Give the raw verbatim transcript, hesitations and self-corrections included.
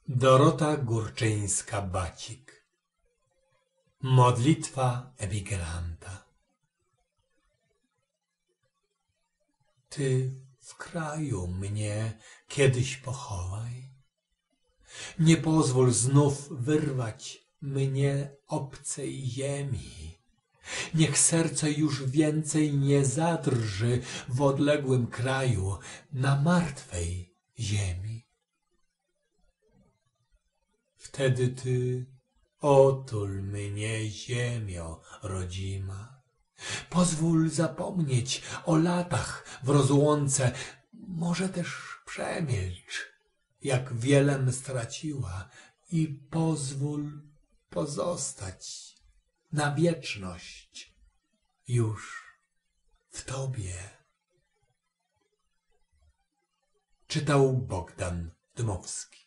Dorota Górczyńska-Bacik. Modlitwa emigranta. Ty w kraju mnie kiedyś pochowaj. Nie pozwól znów wyrwać mnie obcej ziemi. Niech serce już więcej nie zadrży w odległym kraju na martwej ziemi. Wtedy ty otul mnie, ziemio rodzima. Pozwól zapomnieć o latach w rozłące, może też przemilcz, jak wielem straciła, i pozwól pozostać na wieczność już w Tobie. Czytał Bogdan Dmowski.